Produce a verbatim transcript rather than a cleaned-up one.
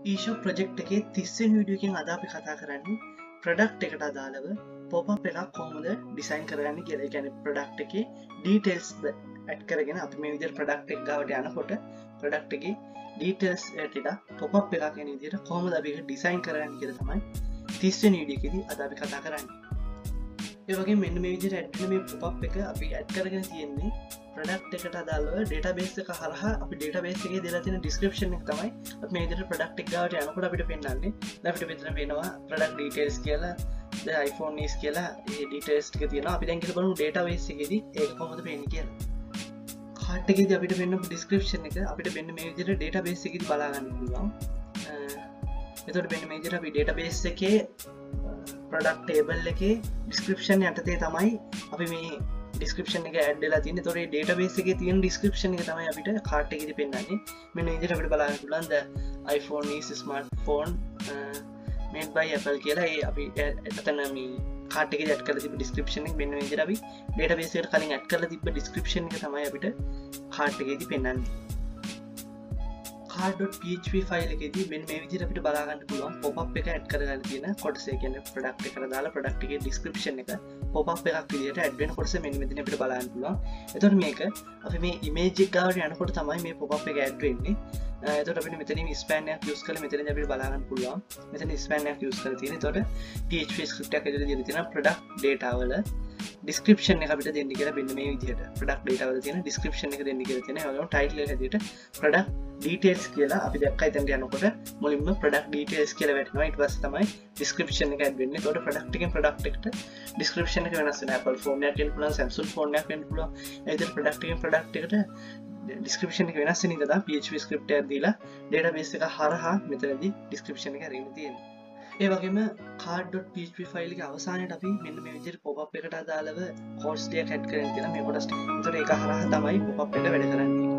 eShop project එකේ තිස් වෙනි වීඩියෝ එකෙන් අද අපි කතා කරන්නේ ප්‍රොඩක්ට් එකට අදාළව pop up එකක් කොහොමද ඩිසයින් කරගන්නේ කියලා. ඒ කියන්නේ ප්‍රොඩක්ට් එකේ ඩීටේල්ස් ඇඩ් කරගෙන අපි මේ විදිහට ප්‍රොඩක්ට් එක ගාවට යනකොට ප්‍රොඩක්ට් එකේ ඩීටේල්ස් ඇටිලා pop up එකක් එන විදිහට කොහොමද අපි ඒක ඩිසයින් කරගන්නේ කියලා තමයි තිස් වෙනි වීඩියෝ එකේදී අද අපි කතා කරන්නේ. ඒ වගේම මෙන්න මේ විදිහට ඇඩ් වෙන මේ pop up එක අපි ඇඩ් කරගෙන තියෙන්නේ ප්‍රොඩක්ට් එකට අදාළව ඩේටාබේස් එක හරහා අපි ඩේටාබේස් එකේ දාලා තියෙන ඩිස්ක්‍රිප්ෂන් එක තමයි අපි මේ විදිහට ප්‍රොඩක්ට් එක ගාවට යනකොට අපිට පෙන්නන්නේ. දැන් අපිට මෙතන වෙනවා ප්‍රොඩක්ට් ඩීටේල්ස් කියලා, ද iPhone is කියලා ඒ ඩීටේල්ස් ටික තියෙනවා. අපි දැන් කියලා බලමු ඩේටාබේස් එකේදී ඒක කොහොමද පෙන්නේ කියලා. කාට් එකේදී අපිට වෙන ඩිස්ක්‍රිප්ෂන් එක අපිට වෙන මේ විදිහට ඩේටාබේස් එකේදී බලා ගන්න පුළුවන්. එතකොට වෙන මේ විදිහට අපි ඩේටාබේස් එකේ ප්‍රොඩක්ට් ටේබල් එකේ ඩිස්ක්‍රිප්ෂන් යටතේ තමයි අපි මේ ඩිස්ක්‍රිප්ෂන් එක ඇඩ් වෙලා තියෙන්නේ. ඒතකොට මේ ඩේටාබේස් එකේ තියෙන ඩිස්ක්‍රිප්ෂන් එක තමයි අපිට කාට් එකේදී පෙන්නන්නේ. මෙන්න මේ විදිහට අපිට බලන්න පුළුවන් the iPhone is smartphone uh, made by Apple කියලා. ඒ අපි එතන මේ කාට් එකේ ඇඩ් කරලා තිබ්බ ඩිස්ක්‍රිප්ෂන් එක මෙන්න මේ විදිහට අපි ඩේටාබේස් එකට කලින් ඇඩ් කරලා තිබ්බ ඩිස්ක්‍රිප්ෂන් එක තමයි අපිට කාට් එකේදී පෙන්නන්නේ. card.php ෆයිල් එකේදී මෙන්න මේ විදිහට අපිට බලා ගන්න පුළුවන් pop up එක ඇඩ් කරගන්න තියෙන කොටස. ඒ කියන්නේ ප්‍රොඩක්ට් එකට දාලා ප්‍රොඩක්ට් එකේ ඩිස්ක්‍රිප්ෂන් එක pop up එකක් විදිහට ඇඩ් වෙන කොටස මෙන්න මෙතන අපිට බලන්න පුළුවන්. එතකොට මේක අපි මේ ඉමේජ් එක ගාවට යනකොට තමයි මේ pop up එක ඇඩ් වෙන්නේ. එතකොට අපිට මෙතනින් ස්පෑන් එකක් යූස් කරලා මෙතනදී අපිට බලා ගන්න පුළුවන්. මෙතන ස්පෑන් එකක් යූස් කරලා තියෙන. එතකොට php ස්ක්‍රිප්ට් එකක් ඇතුලේ දීලා තියෙන ප්‍රොඩක්ට් ඩේටා වල ඩිස්ක්‍රිප්ෂන් එක අපිට දෙන්න කියලා මෙන්න මේ විදිහට ප්‍රොඩක්ට් ඩේටා වල තියෙන ඩිස්ක්‍රිප්ෂන් එක දෙන්න කියලා තියෙනවා. ඒ වගේම ටයිටල් එක හැටියට ප්‍රොඩක්ට් ඩීටේල්ස් කියලා අපි දැක්කා. එතනට යනකොට මුලින්ම ප්‍රොඩක්ට් ඩීටේල්ස් කියලා වැටෙනවා. ඊට පස්සේ තමයි ඩිස්ක්‍රිප්ෂන් එක ඇඩ් වෙන්නේ. ඒකට ප්‍රොඩක්ට් එකෙන් ප්‍රොඩක්ට් එකට ඩිස්ක්‍රිප්ෂන් එක වෙනස් වෙනවා. Apple ෆෝන් එකක් වෙන්න පුළුවන්, Samsung ෆෝන් එකක් වෙන්න පුළුවන්. ඒ විදිහට ප්‍රොඩක්ට් එකෙන් ප්‍රොඩක්ට් එකට ඩිස්ක්‍රිප්ෂන් එක වෙනස් වෙන ඉඳලා තමයි php ස්ක්‍රිප්ට් එකක් දීලා ඩේටාබේස් එක හරහා මෙතනදී ඩිස්ක්‍රිප්ෂන් එක අරගෙන තියෙන්නේ. ඒ වගේම card.php ෆයිල් එකේ අවසානයේට අපි මෙන්න මේ විදිහට pop up එකට අදාළව කෝඩ්ස් ටික ඇඩ් කරගෙන තියෙනවා මේ කොටස් ටික. ඒතකොට ඒක හරහා තමයි pop up එක වැඩ කරන්නේ.